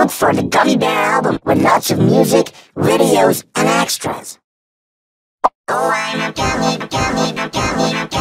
look for the Gummy Bear album with lots of music, videos, and extras. Oh, I'm a gummy,